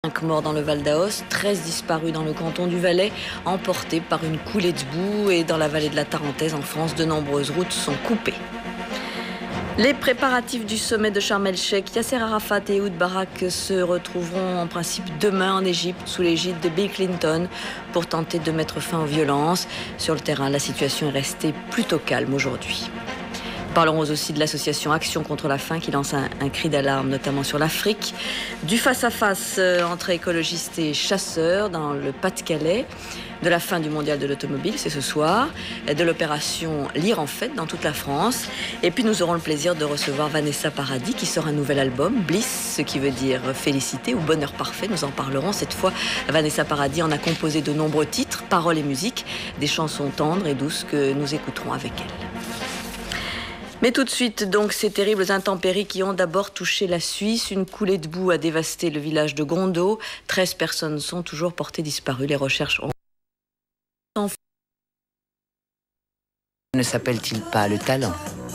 5 morts dans le Val d'Aoste, 13 disparus dans le canton du Valais, emportés par une coulée de boue, et dans la vallée de la Tarentaise en France, de nombreuses routes sont coupées. Les préparatifs du sommet de Sharm el-Sheikh, Yasser Arafat et Ehud Barak se retrouveront en principe demain en Égypte sous l'égide de Bill Clinton pour tenter de mettre fin aux violences. Sur le terrain, la situation est restée plutôt calme aujourd'hui. Parlerons aussi de l'association Action contre la faim qui lance un cri d'alarme, notamment sur l'Afrique. Du face-à-face entre écologistes et chasseurs dans le Pas-de-Calais. De la fin du mondial de l'automobile, c'est ce soir. De l'opération Lire en fête dans toute la France. Et puis nous aurons le plaisir de recevoir Vanessa Paradis qui sort un nouvel album, Bliss, ce qui veut dire félicité ou bonheur parfait. Nous en parlerons cette fois. Vanessa Paradis en a composé de nombreux titres, paroles et musique, des chansons tendres et douces que nous écouterons avec elle. Mais tout de suite, donc, ces terribles intempéries qui ont d'abord touché la Suisse. Une coulée de boue a dévasté le village de Gondo. 13 personnes sont toujours portées disparues. Les recherches ont... Ne s'appelle-t-il pas le talent ?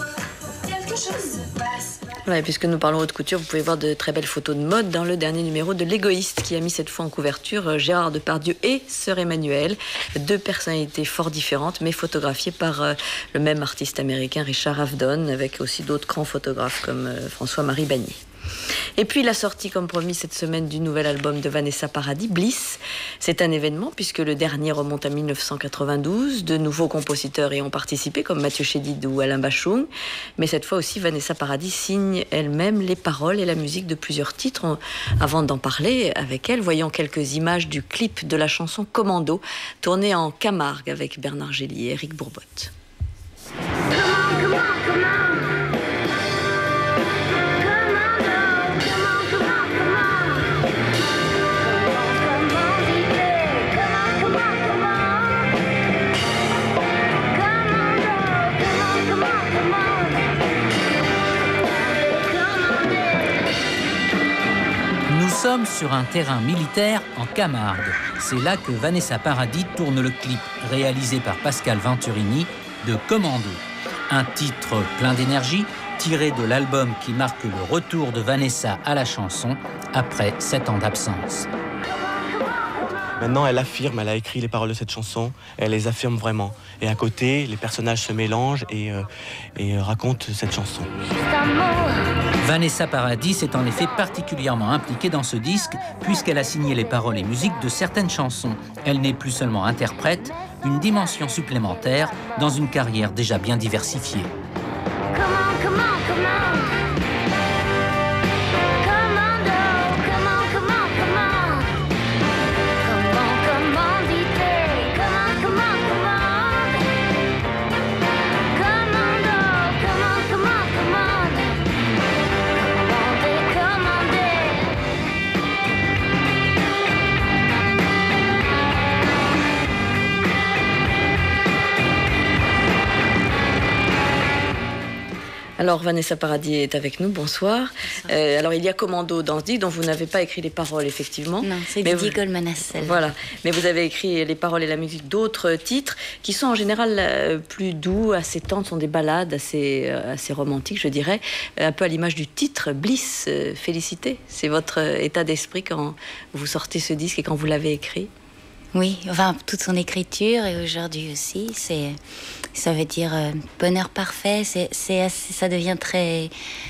Ouais, puisque nous parlons haute couture, vous pouvez voir de très belles photos de mode dans le dernier numéro de L'Égoïste qui a mis cette fois en couverture Gérard Depardieu et Sœur Emmanuel, deux personnalités fort différentes mais photographiées par le même artiste américain Richard Avedon, avec aussi d'autres grands photographes comme François-Marie Bagné. Et puis la sortie, comme promis, cette semaine du nouvel album de Vanessa Paradis, Bliss. C'est un événement puisque le dernier remonte à 1992. De nouveaux compositeurs y ont participé comme Mathieu Chédid ou Alain Bachung. Mais cette fois aussi, Vanessa Paradis signe elle-même les paroles et la musique de plusieurs titres. Avant d'en parler avec elle, voyons quelques images du clip de la chanson Commando, tourné en Camargue avec Bernard Gély et Éric Bourbotte. Nous sommes sur un terrain militaire en Camargue. C'est là que Vanessa Paradis tourne le clip réalisé par Pascal Venturini de Commando. Un titre plein d'énergie tiré de l'album qui marque le retour de Vanessa à la chanson après 7 ans d'absence. Maintenant, elle affirme, elle a écrit les paroles de cette chanson, elle les affirme vraiment. Et à côté, les personnages se mélangent et racontent cette chanson. Vanessa Paradis est en effet particulièrement impliquée dans ce disque puisqu'elle a signé les paroles et musiques de certaines chansons. Elle n'est plus seulement interprète, une dimension supplémentaire dans une carrière déjà bien diversifiée. Alors Vanessa Paradis est avec nous, bonsoir. Alors il y a Commando dans ce disque dont vous n'avez pas écrit les paroles effectivement. Non, c'est Didier Goldman-Assel. Voilà, mais vous avez écrit les paroles et la musique d'autres titres qui sont en général plus doux, assez tendres, sont des ballades assez romantiques je dirais, un peu à l'image du titre Bliss, félicité. C'est votre état d'esprit quand vous sortez ce disque et quand vous l'avez écrit? Oui, enfin toute son écriture et aujourd'hui aussi, ça veut dire bonheur parfait. Ça devient très,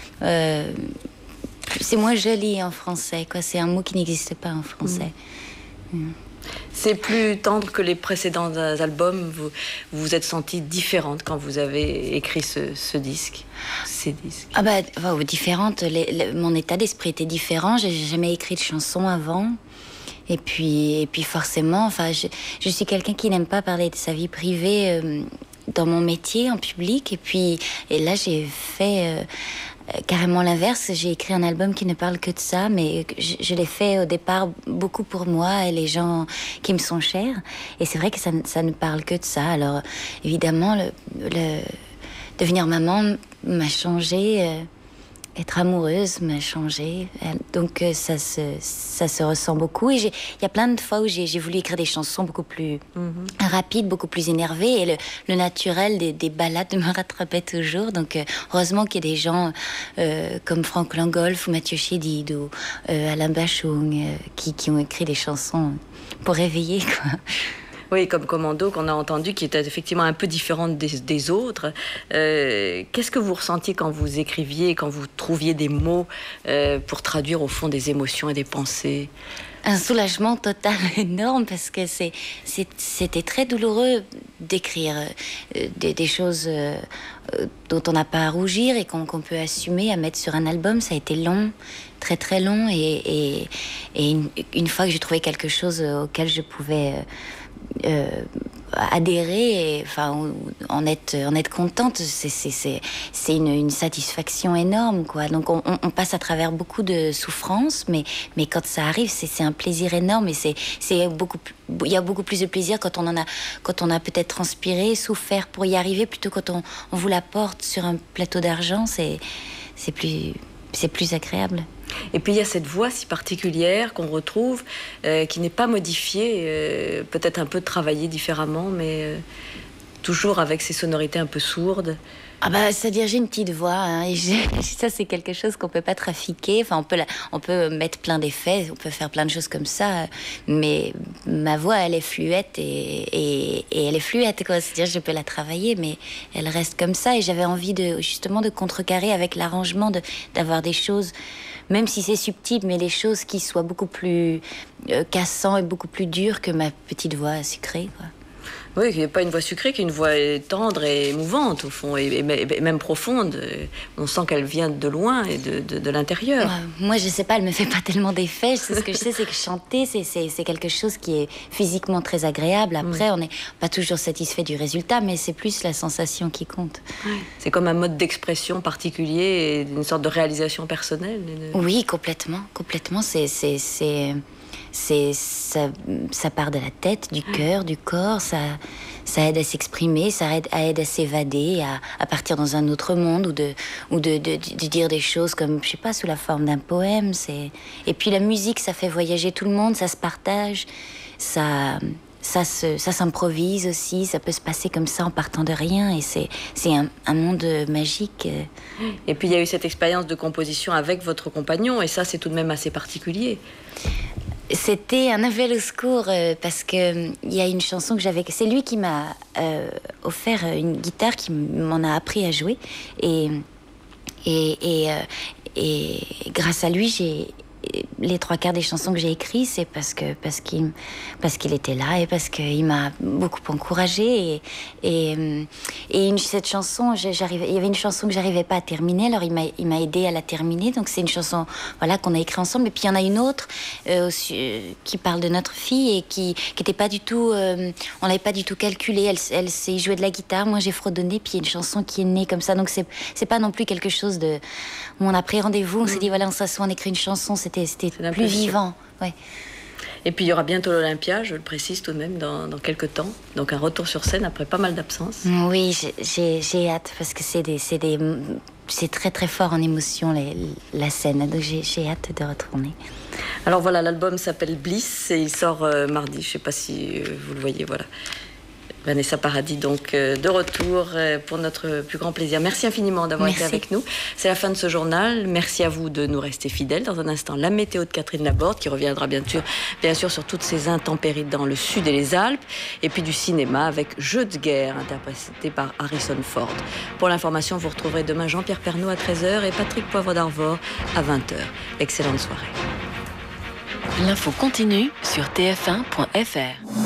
c'est moins joli en français, quoi. C'est un mot qui n'existe pas en français. C'est plus tendre que les précédents albums. Vous vous êtes sentie différente quand vous avez écrit ce disque, ces disques. Ah bah, enfin, différente. Mon état d'esprit était différent. J'ai jamais écrit de chanson avant. Et puis forcément, enfin, je suis quelqu'un qui n'aime pas parler de sa vie privée dans mon métier, en public. Et là, j'ai fait carrément l'inverse. J'ai écrit un album qui ne parle que de ça, mais je l'ai fait au départ beaucoup pour moi et les gens qui me sont chers. Et c'est vrai que ça ne parle que de ça. Alors, évidemment, devenir maman m'a changé être amoureuse m'a changé. Donc ça se ressent beaucoup. Et il y a plein de fois où j'ai voulu écrire des chansons beaucoup plus rapides, beaucoup plus énervées. Et le naturel des ballades me rattrapait toujours. Donc heureusement qu'il y a des gens comme Franck Langolf ou Mathieu Chédid ou Alain Bachung qui ont écrit des chansons pour réveiller, quoi. Oui, comme Commando qu'on a entendu, qui était effectivement un peu différente des autres. Qu'est-ce que vous ressentiez quand vous écriviez, quand vous trouviez des mots pour traduire au fond des émotions et des pensées? Un soulagement total énorme, parce que c'était très douloureux d'écrire des choses dont on n'a pas à rougir et qu'on peut assumer à mettre sur un album. Ça a été long, très très long, et une fois que j'ai trouvé quelque chose auquel je pouvais adhérer, et, enfin, en être contente, c'est une satisfaction énorme, quoi. Donc on passe à travers beaucoup de souffrances, mais quand ça arrive, c'est un plaisir énorme, et il y a beaucoup plus de plaisir quand on a peut-être transpiré, souffert pour y arriver, plutôt quand on vous l'apporte sur un plateau d'argent. C'est plus agréable. Et puis il y a cette voix si particulière qu'on retrouve, qui n'est pas modifiée, peut-être un peu travaillée différemment, mais toujours avec ces sonorités un peu sourdes. Ah bah, c'est-à-dire, j'ai une petite voix, hein, et ça c'est quelque chose qu'on peut pas trafiquer. Enfin, on peut mettre plein d'effets, on peut faire plein de choses comme ça, mais ma voix, elle est fluette, et elle est fluette, quoi. C'est-à-dire, je peux la travailler, mais elle reste comme ça. Et j'avais envie justement de contrecarrer avec l'arrangement, d'avoir des choses, même si c'est subtil, mais les choses qui soient beaucoup plus cassantes et beaucoup plus dures que ma petite voix sucrée, quoi. Oui, qui n'est pas une voix sucrée, qui est une voix tendre et émouvante, au fond, et même profonde. On sent qu'elle vient de loin et de l'intérieur. Moi, je sais pas, elle me fait pas tellement d'effets. Ce que je sais, c'est que chanter, c'est quelque chose qui est physiquement très agréable. Après, on n'est pas toujours satisfait du résultat, mais c'est plus la sensation qui compte. Ouais. C'est comme un mode d'expression particulier, et une sorte de réalisation personnelle. Oui, complètement. Ça part de la tête, du cœur, du corps, ça aide à s'exprimer, ça aide à s'évader, à partir dans un autre monde, ou de dire des choses comme, je sais pas, sous la forme d'un poème. Et puis la musique, ça fait voyager tout le monde, ça se partage, ça s'improvise aussi, ça peut se passer comme ça en partant de rien, et c'est un monde magique. Et puis il y a eu cette expérience de composition avec votre compagnon, et ça c'est tout de même assez particulier. C'était un appel au secours, parce que il y a une chanson que j'avais. C'est lui qui m'a offert une guitare, qui m'en a appris à jouer, et grâce à lui, les 3/4 des chansons que j'ai écrites, c'est parce qu'il était là, et parce qu'il m'a beaucoup encouragée, et cette chanson, il y avait une chanson que j'arrivais pas à terminer, alors il m'a aidé à la terminer. Donc c'est une chanson, voilà, qu'on a écrite ensemble. Et puis il y en a une autre qui parle de notre fille, et qui était pas du tout, on l'avait pas du tout calculé. Elle s'est jouée de la guitare, moi j'ai fredonné, puis il y a une chanson qui est née comme ça. Donc c'est pas non plus quelque chose où on a pris rendez-vous, on s'est dit voilà, on s'assoit, on écrit une chanson. C'était plus vivant. Ouais. Et puis il y aura bientôt l'Olympia, je le précise tout de même, dans quelques temps. Donc un retour sur scène après pas mal d'absence. Oui, j'ai hâte, parce que c'est très très fort en émotion, la scène. Donc j'ai hâte de retourner. Alors voilà, l'album s'appelle Bliss, et il sort mardi. Je sais pas si vous le voyez, voilà. Vanessa Paradis, donc, de retour pour notre plus grand plaisir. Merci infiniment d'avoir été avec nous. C'est la fin de ce journal. Merci à vous de nous rester fidèles. Dans un instant, la météo de Catherine Laborde, qui reviendra bien sûr sur toutes ces intempéries dans le sud et les Alpes. Et puis du cinéma avec Jeux de guerre, interprété par Harrison Ford. Pour l'information, vous retrouverez demain Jean-Pierre Pernaut à 13h et Patrick Poivre d'Arvor à 20h. Excellente soirée. L'info continue sur tf1.fr.